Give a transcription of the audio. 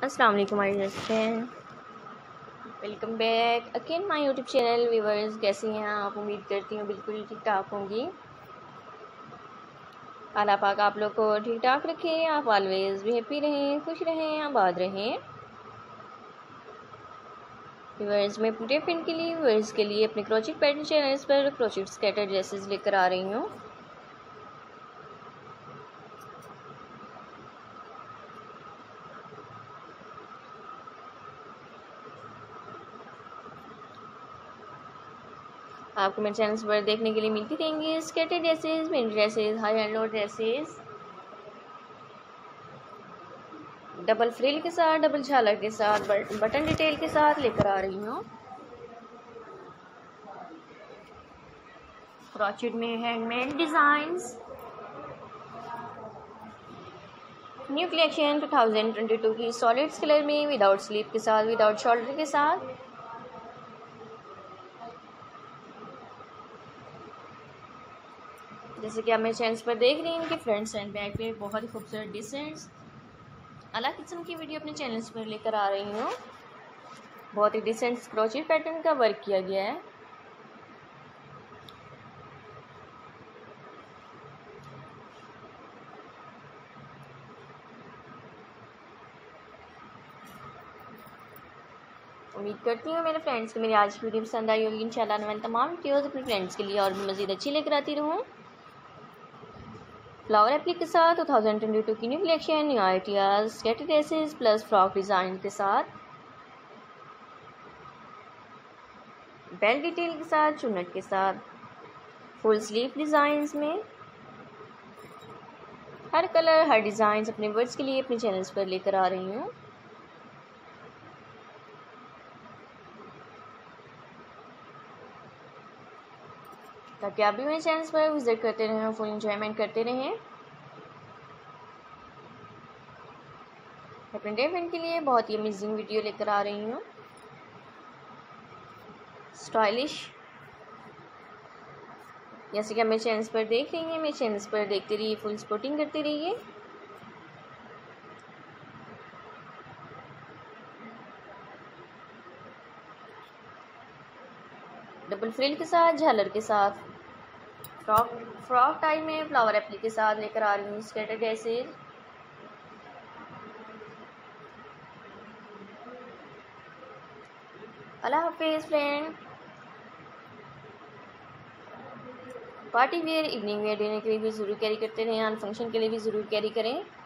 अस्सलाम वालेकुम my dear friend, welcome back again my YouTube channel. Viewers, कैसी हैं आप? उम्मीद करती हूँ बिल्कुल ठीक ठाक होंगी। अल्लाह पाक आप लोग को ठीक ठाक रखे, आप ऑलवेज भी हैप्पी रहें, खुश रहें, आबाद रहें। व्यूवर्स, मैं पूरे फ्रेंड के लिए व्यूवर्स के लिए अपने क्रोचेट पैटर्न चैनल्स पर क्रोचेट स्कैटर ड्रेसेस लेकर आ रही हूँ। आपको मेरे चैनल्स पर देखने के लिए मिलती रहेंगी skater dresses, mini dresses, high and low dresses, double frill के साथ, डबल झालर के साथ, बटन डिटेल के साथ लेकर आ रही हूँ। क्रोचेट में हैंडमेड डिजाइन्स, न्यू कलेक्शन 2022 की सॉलिड्स कलर में, विदाउट स्लीव के साथ, विदाउट शोल्डर के साथ। जैसे कि आप मेरे चैनल पर देख रही हैं, इनके फ्रंट एंड बैक पे बहुत ही खूबसूरत डिसेंट्स अलग किस्म की वीडियो अपने चैनल्स पर लेकर आ रही हूँ। बहुत ही डिसेंट क्रोचेट पैटर्न का वर्क किया गया है। उम्मीद करती हूँ मेरे फ्रेंड्स को मेरी आज की वीडियो पसंद आई होगी। इंशाल्लाह मैं तमाम वीडियोज़ अपने फ्रेंड्स के लिए और भी मज़ीद अच्छी लेकर आती रहूँ। फ्लावर एप्लिक के साथ 2022 की new collection, new ideas, skater dresses plus frock design के साथ, बेल डिटेल के साथ, चुन्नट के साथ, फुल स्लीव डिज़ाइंस में हर कलर हर डिज़ाइन अपने वर्ड्स के लिए अपने चैनल्स पर लेकर आ रही हूँ। ताकि आप भी मेरे चैनल्स पर विजिट करते रहें, फुल इंजॉयमेंट करते रहें। अपने डे फ्रेंड के लिए बहुत ही अमेजिंग वीडियो लेकर आ रही हूँ। स्टाइलिश, जैसे कि आप मेरे चैनल्स पर देख रही हैं, मेरे चैनल्स पर देखते रहिए, फुल सपोर्टिंग करते रहिए। डबल फ्रिल के साथ, झालर के साथ, फ्रॉक टाइप में फ्लावर एप्लिक के साथ लेकर आ रही हूँ स्कैटर ड्रेसेस। अल्लाह हाफिज़ friend. Party wear, evening wear, dinner के लिए भी ज़रूर कैरी करते रहें, ऑन फंक्शन के लिए भी ज़रूर कैरी करें।